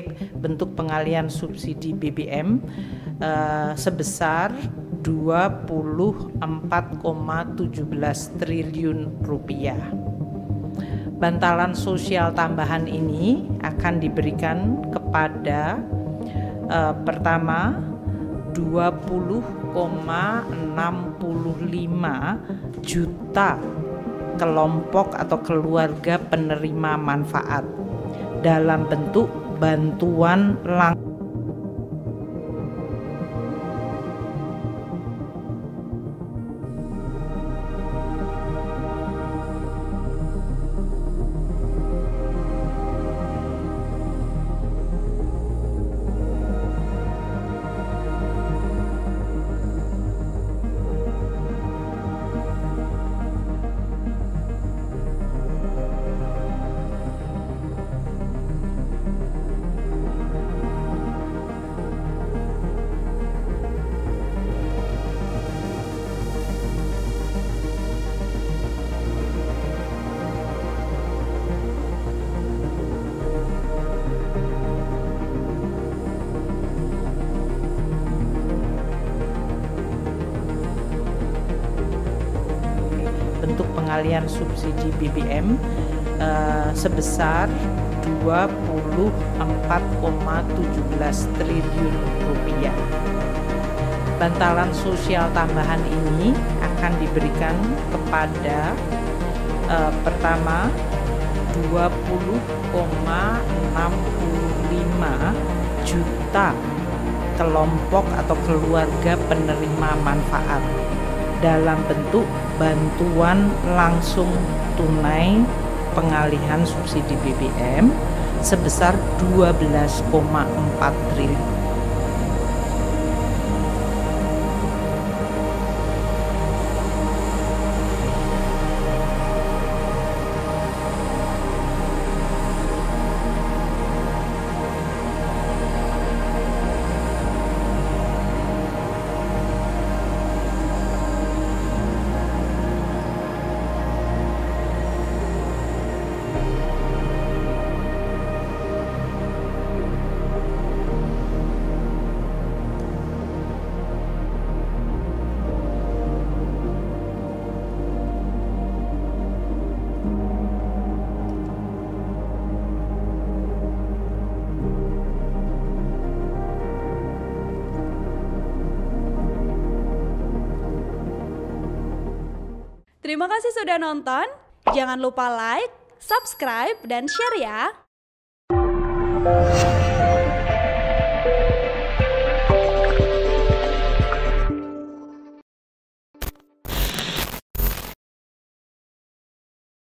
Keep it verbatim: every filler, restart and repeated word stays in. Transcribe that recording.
bentuk pengalihan subsidi B B M uh, sebesar dua puluh empat koma satu tujuh triliun rupiah. Bantalan sosial tambahan ini akan diberikan kepada uh, pertama dua puluh koma enam lima juta kelompok atau keluarga penerima manfaat dalam bentuk bantuan langsung bentuk pengalihan subsidi B B M uh, sebesar dua puluh empat koma satu tujuh triliun rupiah. Bantalan sosial tambahan ini akan diberikan kepada uh, pertama dua puluh koma enam lima juta kelompok atau keluarga penerima manfaat dalam bentuk bantuan langsung tunai pengalihan subsidi B B M sebesar dua belas koma empat triliun. Terima kasih sudah nonton. Jangan lupa like, subscribe, dan share ya.